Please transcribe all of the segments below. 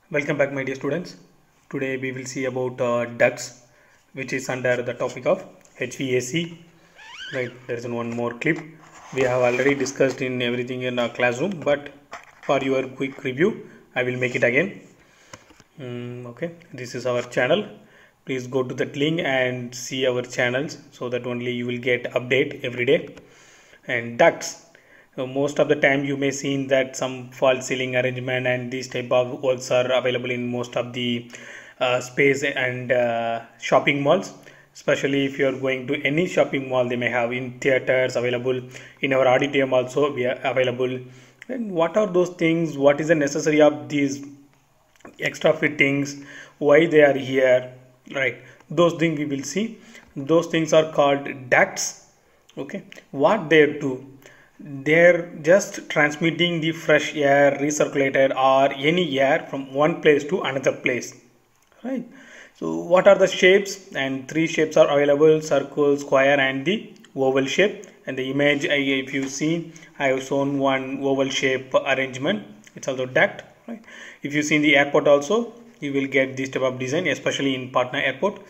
Welcome back, my dear students. Today we will see about ducts, which is under the topic of HVAC. Right, there is one more clip. We have already discussed in everything in our classroom, but for your quick review, I will make it again. Okay, this is our channel. Please go to that link and see our channels so that only you will get update every day. And ducts. So most of the time you may see that some false ceiling arrangement and these type of walls are available in most of the space and shopping malls. Especially if you are going to any shopping mall, they may have in theaters available, in our auditorium also we are available. And what are those things? What is the necessary of these extra fittings? Why they are here? Right, those things we will see. Those things are called ducts. Okay, what they do? They're just transmitting the fresh air, recirculated or any air from one place to another place, right? So what are the shapes? And three shapes are available: circle, square and the oval shape. And the image, if you see, I have shown one oval shape arrangement. It's also duct, right? If you see in the airport also, you will get this type of design, especially in Patna airport,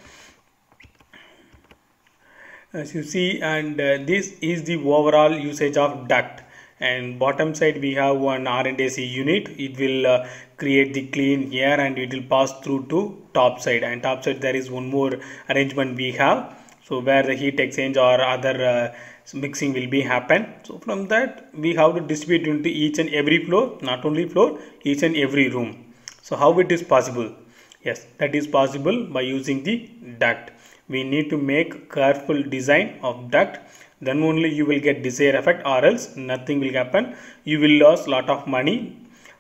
as you see. And this is the overall usage of duct. And bottom side we have one R&AC unit. It will create the clean air and it will pass through to top side, and top side there is one more arrangement we have, so where the heat exchange or other mixing will be happen. So from that we have to distribute into each and every floor, not only floor, each and every room. So how it is possible? Yes, that is possible by using the duct. We need to make careful design of duct, then only you will get desired effect, or else nothing will happen. You will lose lot of money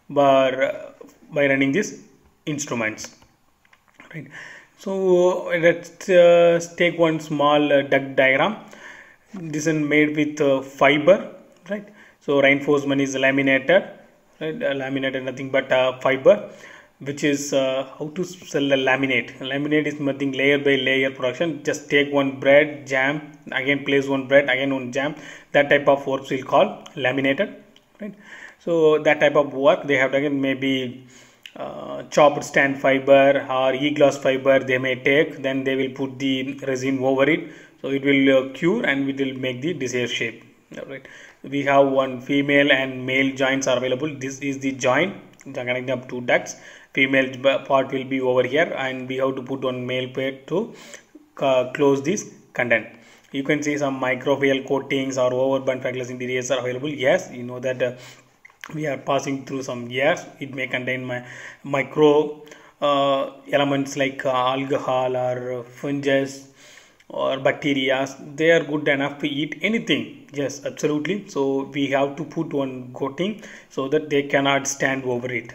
by running these instruments, right? So let's take one small duct diagram. This is made with fiber, right? So reinforcement is laminated, right? Laminated nothing but fiber, which is how to sell the laminate. Laminate is nothing layer by layer production. Just take one bread, jam, again place one bread, again one jam. That type of works will call laminated, right? So that type of work they have done, maybe chopped stand fiber or e-gloss fiber they may take, then they will put the resin over it, so it will cure and it will make the desired shape. Right, we have one female and male joints are available. This is the joint connecting up two ducts. Female part will be over here and we have to put one male part to close this content. You can see some microbial coatings or overburn fiberglass interiors are available. Yes, you know that we are passing through some airs. It may contain micro elements like alcohol or fungus or bacteria. They are good enough to eat anything. Yes, absolutely. So we have to put one coating so that they cannot stand over it.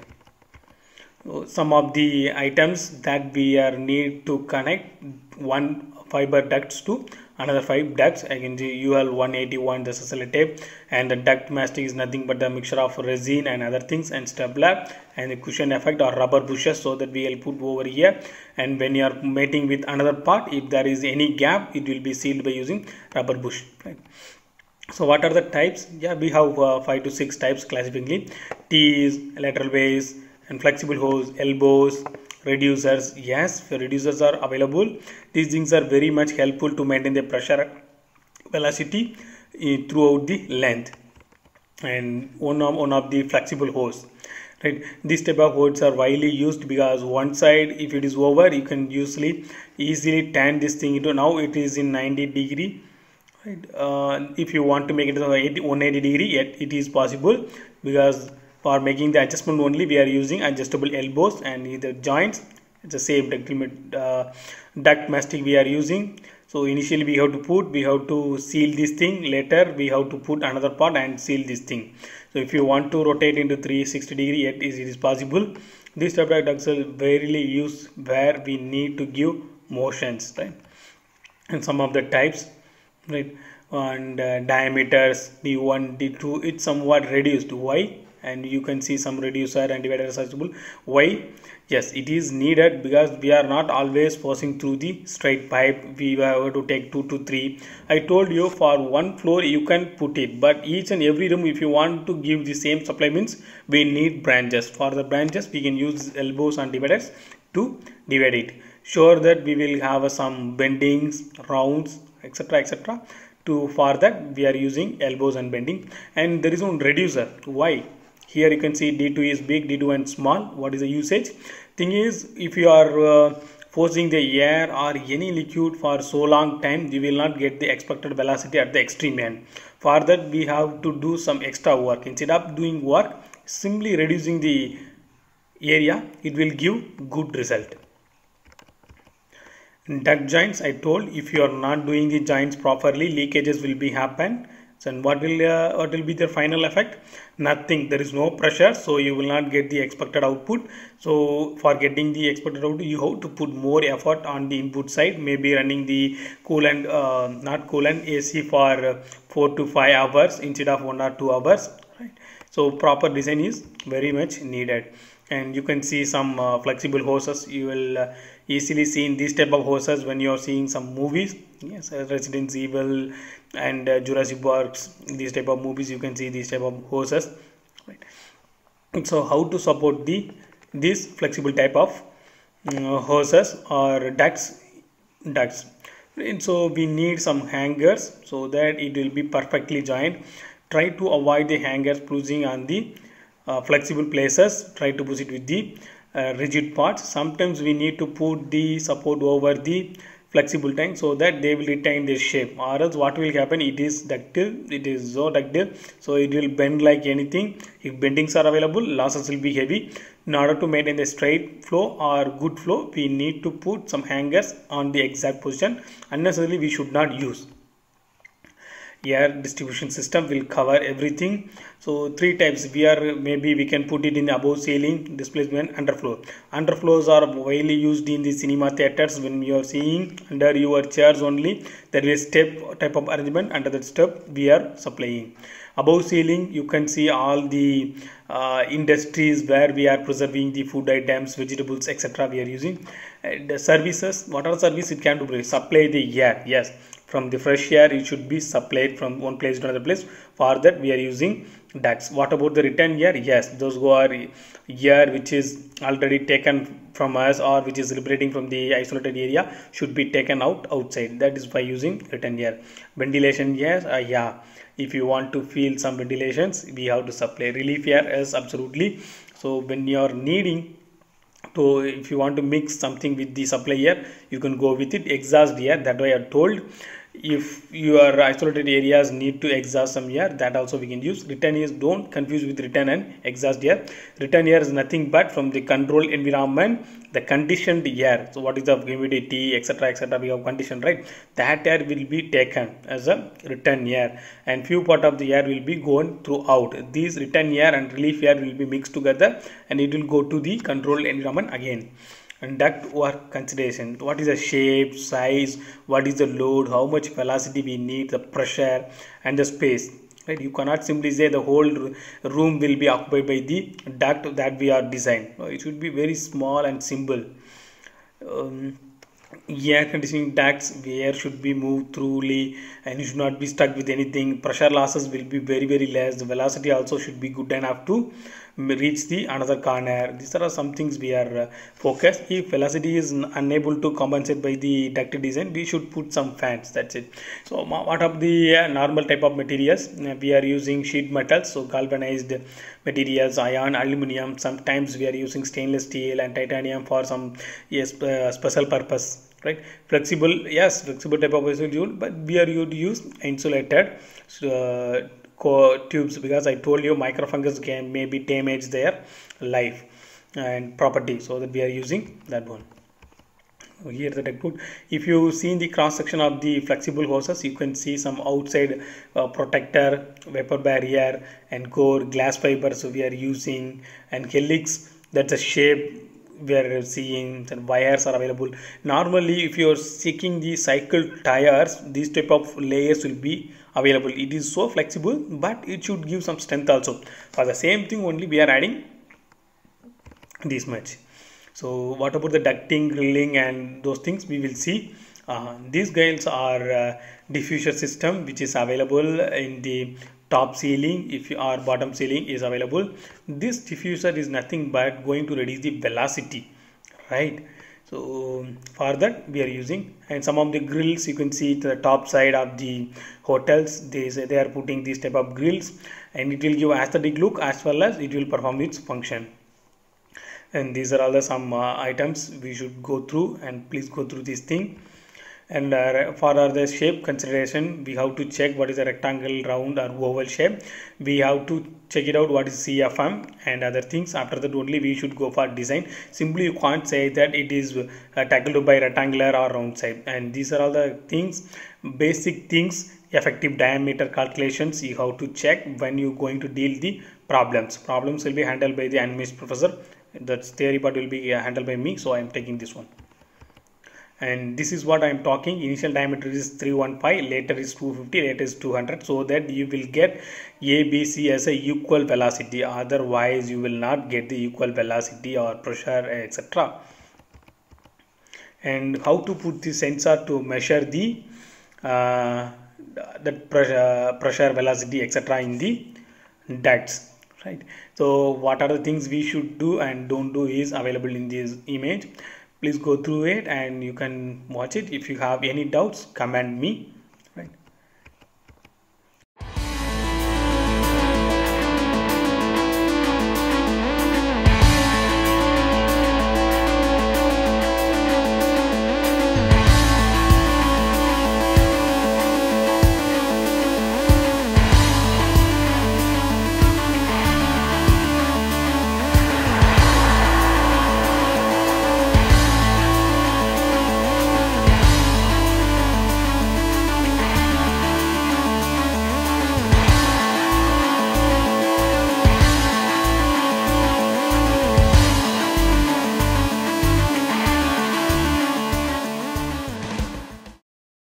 So some of the items that we are need to connect one fiber ducts to another 5 ducts. Again, the UL 181, the SSL tape, and the duct mastic is nothing but the mixture of resin and other things, and stapler and the cushion effect or rubber bushes, so that we will put over here. And when you are mating with another part, if there is any gap, it will be sealed by using rubber bush, right? So what are the types? Yeah, we have 5 to 6 types classically. T's, lateral base, and flexible hose, elbows, reducers. Yes, reducers are available. These things are very much helpful to maintain the pressure velocity throughout the length. And one of the flexible hose, right? This type of hose are widely used because one side, if it is over, you can easily turn this thing into, now it is in 90 degree, right? If you want to make it 180 degree, yet it is possible, because for making the adjustment only we are using adjustable elbows, and either joints, it's the same duct mastic we are using. So initially we have to seal this thing, later we have to put another part and seal this thing. So if you want to rotate into 360 degree, yet it is possible. This type of ducts are rarely used where we need to give motions, right? And some of the types, right? And diameters, D1, D2, it's somewhat reduced. Why? and you can see some reducer and divider accessible. Why? Yes, it is needed because we are not always passing through the straight pipe. We have to take 2 to 3. I told you for one floor you can put it, but each and every room, if you want to give the same supply, means we need branches. For the branches we can use elbows and dividers to divide it. Sure that we will have some bendings, rounds, etc, etc. To for that we are using elbows and bending. And there is one reducer. Why? Here you can see D2 is big, D2 and small. What is the usage? Thing is, if you are forcing the air or any liquid for so long time, you will not get the expected velocity at the extreme end. For that we have to do some extra work. Instead of doing work, simply reducing the area, it will give good result. Duct joints, I told, if you are not doing the joints properly, leakages will be happen. So what will be the final effect? Nothing. There is no pressure, so you will not get the expected output. So for getting the expected output, you have to put more effort on the input side. Maybe running the coolant, not coolant, AC for 4 to 5 hours instead of 1 or 2 hours. Right. So proper design is very much needed. And you can see some flexible hoses. You will easily see in these type of hoses when you are seeing some movies. Yes, Resident Evil and Jurassic Parks, these type of movies, you can see these type of hoses. Right. So how to support this flexible type of hoses or ducts. And so we need some hangers so that it will be perfectly joined. Try to avoid the hangers pushing on the flexible places. Try to push it with the rigid parts. Sometimes we need to put the support over the flexible tank so that they will retain their shape, or else what will happen, it is ductile, it is so ductile, so it will bend like anything. If bendings are available, losses will be heavy. In order to maintain the straight flow or good flow, we need to put some hangers on the exact position. Unnecessarily we should not use. Air distribution system will cover everything. So 3 types we are, maybe we can put it in above ceiling, displacement, underflow. Underflows are widely used in the cinema theaters. When you are seeing under your chairs only, there is step type of arrangement. Under that step we are supplying. Above ceiling you can see all the industries where we are preserving the food items, vegetables, etc. we are using. The services, what are services it can do? Supply the air. Yes, from the fresh air it should be supplied from one place to another place. For that we are using ducts. What about the return air? Yes, those who are air which is already taken from us or which is liberating from the isolated area should be taken outside. That is by using return air. Ventilation, yes, yeah, if you want to feel some ventilations, we have to supply. Relief air is absolutely. So when you are needing to, if you want to mix something with the supply air, you can go with it. Exhaust air, that way I told, if your isolated areas need to exhaust some air, that also we can use. Return air, don't confuse with return and exhaust air. Return air is nothing but from the controlled environment, the conditioned air. So what is the humidity, etc, etc, we have conditioned, right? That air will be taken as a return air, and few part of the air will be going throughout. These return air and relief air will be mixed together and it will go to the controlled environment again. And duct work consideration, what is the shape, size, what is the load, how much velocity we need, the pressure and the space, right? You cannot simply say the whole room will be occupied by the duct that we are designed. It should be very small and simple. Air conditioning ducts, air should be moved thoroughly and you should not be stuck with anything. Pressure losses will be very less. The velocity also should be good enough to reach the another corner. These are some things we are focused. If velocity is unable to compensate by the duct design, we should put some fans. That's it. So what of the normal type of materials? We are using sheet metals, so galvanized materials, iron, aluminum. Sometimes we are using stainless steel and titanium for some special purpose, right? Flexible, yes, flexible type of material, but we are going to use insulated tubes, because I told you microfungus can maybe damage their life and property, so that we are using that one. Here the duct. If you see in the cross section of the flexible hoses, you can see some outside protector, vapor barrier and core, glass fiber, so we are using, and helix, that's a shape we are seeing, that wires are available. Normally if you are seeking the cycle tires, these type of layers will be available. It is so flexible, but it should give some strength also. For the same thing only we are adding this much. So what about the ducting, grilling and those things we will see. These guys are diffuser system which is available in the top ceiling. If our bottom ceiling is available, this diffuser is nothing but going to reduce the velocity, right? So for that we are using, and some of the grills you can see to the top side of the hotels, they say they are putting this type of grills, and it will give aesthetic look as well as it will perform its function. And these are all the some items we should go through, and please go through this thing. And for the shape consideration, we have to check what is a rectangle, round or oval shape. We have to check it out what is CFM and other things. After that only we should go for design. Simply you can't say that it is tackled by rectangular or round shape. And these are all the things, basic things. Effective diameter calculations you have to check when you going to deal the problems. Problems will be handled by the animation professor. That's theory part will be handled by me, so I am taking this one. And this is what I am talking. Initial diameter is 315, later is 250, later is 200, so that you will get ABC as a equal velocity. Otherwise you will not get the equal velocity or pressure, etc. And how to put the sensor to measure the pressure, velocity, etc. in the ducts, right? So what are the things we should do and don't do is available in this image. Please go through it and you can watch it. If you have any doubts, comment me.